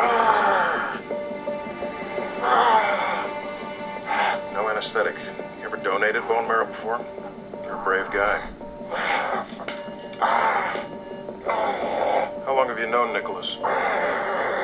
No anesthetic. You ever donated bone marrow before? You're a brave guy. How long have you known Nicholas?